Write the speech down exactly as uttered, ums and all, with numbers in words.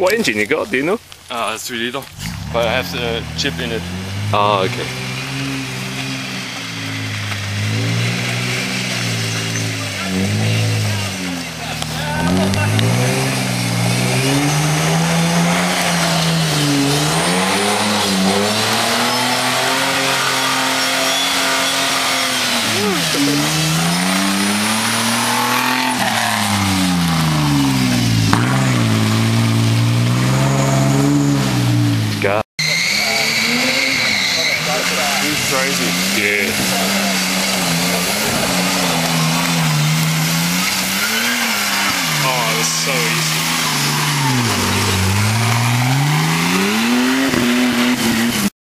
What engine you got, do you know? Uh, three liter, but I have the chip in it. Oh, okay. Crazy. Yeah.